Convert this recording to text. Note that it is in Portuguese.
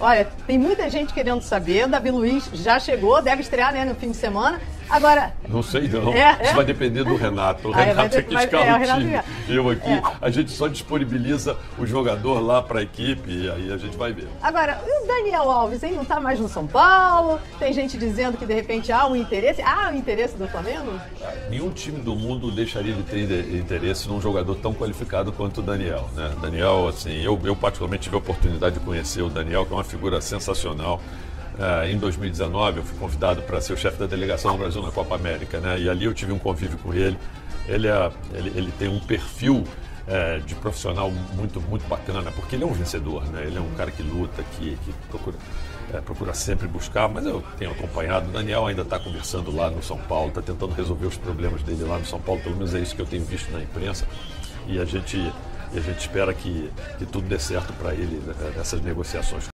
Olha, tem muita gente querendo saber. Davi Luiz já chegou, deve estrear, né, no fim de semana. Agora... Não sei não, É? Isso vai depender do Renato. O Aí vai Renato é que escala o o Renato time. é. Eu aqui, a gente só disponibiliza o jogador lá para a equipe e aí a gente vai ver. Agora, e o Daniel Alves, hein? Não tá mais no São Paulo? Tem gente dizendo que de repente há um interesse. Há um interesse do Flamengo? Nenhum time do mundo deixaria de ter interesse num jogador tão qualificado quanto o Daniel, né? Daniel, assim, eu particularmente tive a oportunidade de conhecer o Daniel, que é uma figura sensacional. Em 2019 eu fui convidado para ser o chefe da delegação do Brasil na Copa América, né? E ali eu tive um convívio com ele. Ele tem um perfil de profissional muito bacana, porque ele é um vencedor, né? Ele é um cara que luta, que procura sempre buscar, mas eu tenho acompanhado. O Daniel ainda está conversando lá no São Paulo, está tentando resolver os problemas dele lá no São Paulo, pelo menos é isso que eu tenho visto na imprensa. E a gente espera que tudo dê certo para ele nessas negociações.